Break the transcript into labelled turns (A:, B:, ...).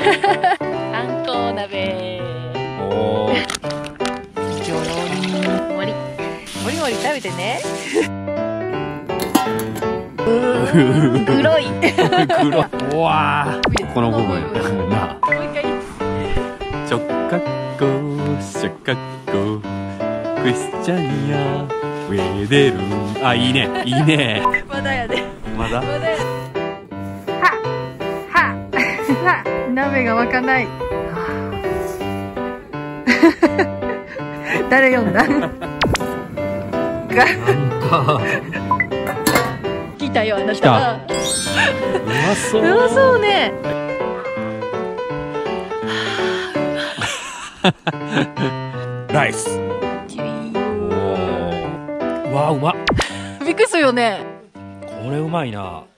A: あんこ鍋。
B: おー。
A: じょろり。もり。もりもり食べてね。黒い。
B: 黒。うわー。この部分。な。
A: もう一回。
B: ショッカッコ、ショッカッコ、クリスチャニア、ウェデルン。あ、いいね、いいね。
A: まだやで。
B: まだ
A: まだやで。は鍋が湧かない。誰読んだ？来たよ、あなた。
B: うまそう。
A: うまそうね。
B: ライス。おー。わあ、うまっ。
A: びっくりするよね。
B: これうまいな。